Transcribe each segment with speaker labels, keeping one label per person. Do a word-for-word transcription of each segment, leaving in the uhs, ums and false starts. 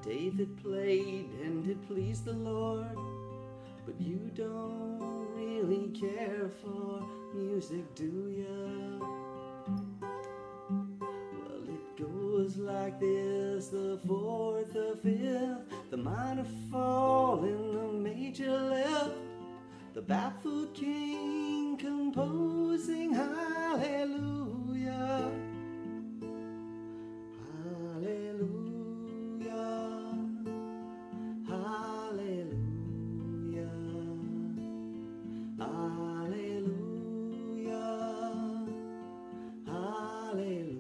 Speaker 1: David played and it pleased the Lord, but you don't really care for music, do ya? Well, it goes like this: the fourth, the fifth, the minor fall and the major lift, the baffled king composing hallelujah, hallelujah, hallelujah, hallelujah, hallelujah.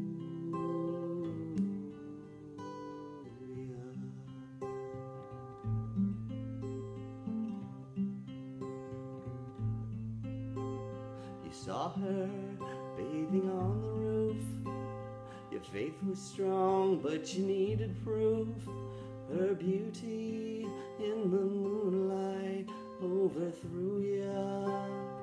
Speaker 1: You saw her bathing on the roof. Your faith was strong, but you needed proof. Her beauty in the moonlight overthrew ya.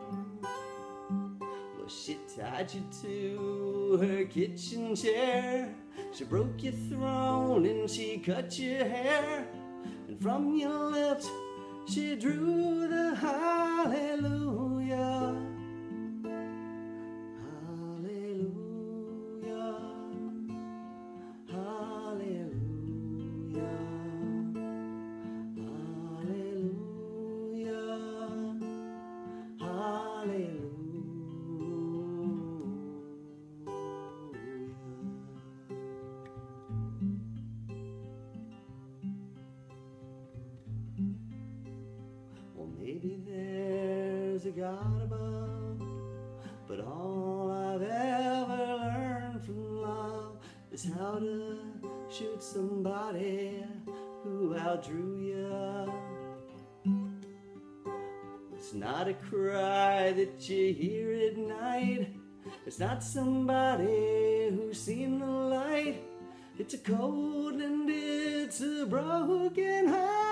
Speaker 1: Well, she tied you to her kitchen chair. She broke your throne and she cut your hair. And from your lips she drew the hallelujah. Hallelujah. Hallelujah. Hallelujah. Hallelujah. Well, maybe there's a God above, but all I've ever learned from love is how to shoot somebody who outdrew ya. It's not a cry that you hear at night. It's not somebody who's seen the light. It's a cold and it's a broken heart.